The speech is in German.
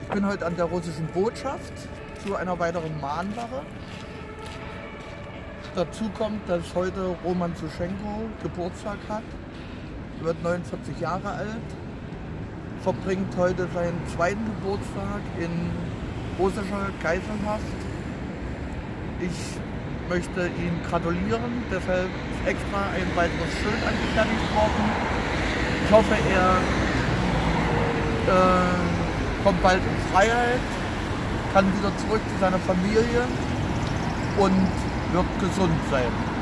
Ich bin heute an der russischen Botschaft zu einer weiteren Mahnwache. Dazu kommt, dass heute Roman Suschenko Geburtstag hat. Er wird 49 Jahre alt, verbringt heute seinen zweiten Geburtstag in russischer Geiselhaft. Ich möchte ihn gratulieren, deshalb ist extra ein weiteres Schild angefertigt worden. Ich hoffe, er kommt bald in Freiheit, kann wieder zurück zu seiner Familie und wird gesund sein.